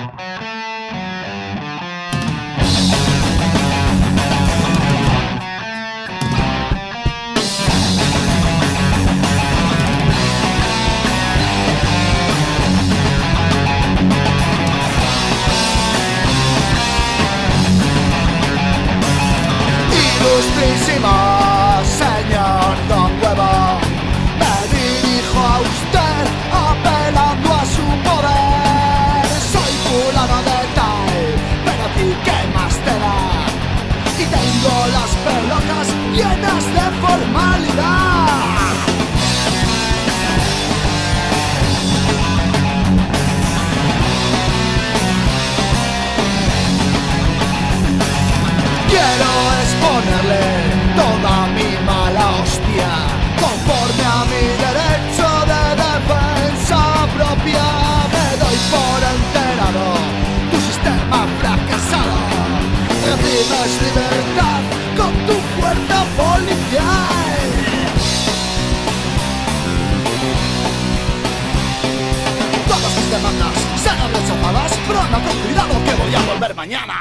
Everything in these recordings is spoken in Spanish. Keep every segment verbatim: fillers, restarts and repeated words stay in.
Ilustrísimo señor Don Huevo, me dirijo a usted apelando a su poder. Soy fulano de tal, pero aquí qué más te da. Y tengo las pelotas llenas de formalidad. Quiero exponerle toda mi mala hostia, conforme a mi derecho de defensa propia. Me doy por enterado, tu sistema fracasado. Reprimes libertad con tu fuerza policial. Todas mis demandas serán rechazadas, pero anda con cuidado que voy a volver mañana.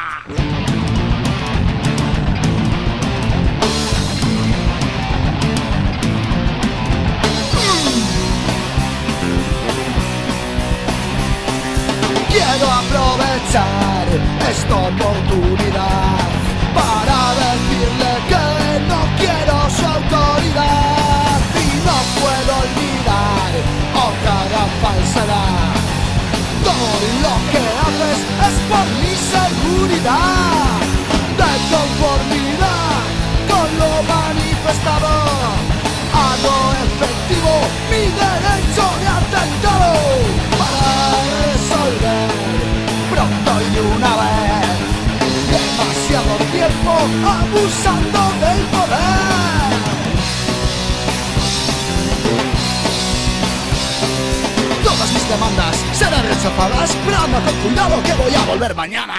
Quiero aprovechar esta oportunidad para decirle que no quiero su autoridad. Y no puedo olvidar otra gran falsedad: todo lo que haces es por mi seguridad. De conformidad con lo manifestado, hago efectivo mi derecho de atentado para resolver pronto y una vez demasiado tiempo abusando del poder. Todas mis demandas serán rechazadas, pero anda con cuidado que voy a volver mañana.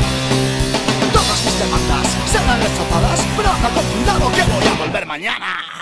Pero anda con cuidado que voy a volver mañana.